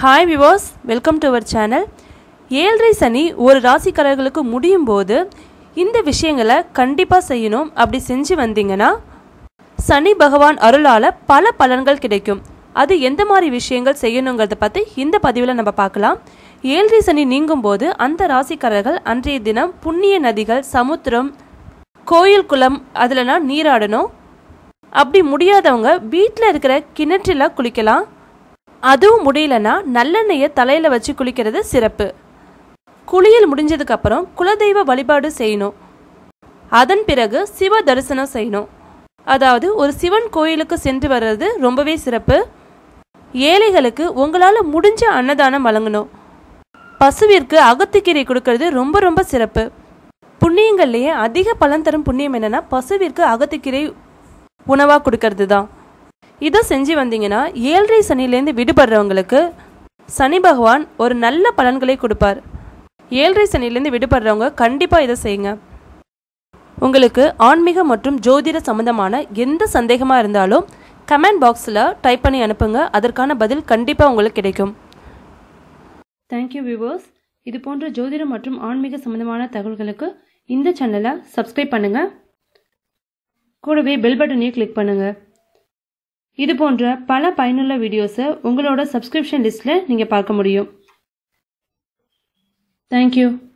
Hi viewers, welcome to our channel. 7.5 சனி ஒரு ராசிக்காரர்களுக்கு முடியும் போது இந்த விஷயங்களை கண்டிப்பாக செய்யணும். அப்படி செஞ்சு வந்தீங்கன்னா சனி பகவான் அருளால் பல பலன்கள் கிடைக்கும். அது எந்த மாதிரி விஷயங்கள் செய்யணுங்கிறத பற்றி இந்த பதிவில் நம்ம பார்க்கலாம். 7.5 சனி நீங்கும் போது அந்த ராசிக்காரர்கள் அன்றைய தினம் புண்ணிய நதிகள், சமுத்திரம், கோயில், குளம் அதிலலாம் நீராடணும். அப்படி முடியாதவங்க வீட்டில் இருக்கிற கிணற்றில் குளிக்கலாம். அதுவும் முடியலன்னா நல்லெண்ணெயை தலையில் வச்சு குளிக்கிறது சிறப்பு. குளியல் முடிஞ்சதுக்கப்புறம் குலதெய்வ வழிபாடு செய்யணும். அதன் பிறகு சிவ தரிசனம் செய்யணும். அதாவது ஒரு சிவன் கோயிலுக்கு சென்று வர்றது ரொம்பவே சிறப்பு. ஏழைகளுக்கு உங்களால் முடிஞ்ச அன்னதானம் வழங்கணும். பசுவிற்கு அகத்திக்கீரை கொடுக்கறது ரொம்ப ரொம்ப சிறப்பு. புண்ணியங்கள்லேயே அதிக பலன் தரும் புண்ணியம் என்னென்னா பசுவிற்கு அகத்திக்கீரை உணவாக கொடுக்கறது தான். இதை செஞ்சு வந்தீங்கன்னா 7.5 சனிலேருந்து விடுபடுறவங்களுக்கு சனி பகவான் ஒரு நல்ல பலன்களை கொடுப்பார். 7.5 சனிலேருந்து விடுபடுறவங்க கண்டிப்பாக இதை செய்யுங்க. உங்களுக்கு ஆன்மீகம் மற்றும் ஜோதிட சம்பந்தமான எந்த சந்தேகமாக இருந்தாலும் கமெண்ட் பாக்ஸில் டைப் பண்ணி அனுப்புங்க. அதற்கான பதில் கண்டிப்பாக உங்களுக்கு கிடைக்கும். Thank you viewers. இது போன்ற ஜோதிடம் மற்றும் ஆன்மீக சம்பந்தமான தகவல்களுக்கு இந்த சேனலை சப்ஸ்கிரைப் பண்ணுங்கள். கூடவே பெல் பட்டனையும் கிளிக் பண்ணுங்கள். இது போன்ற பல பயனுள்ள வீடியோஸை உங்களோட சப்ஸ்கிரிப்ஷன் லிஸ்ட்டில் நீங்கள் பார்க்க முடியும். தேங்க்யூ.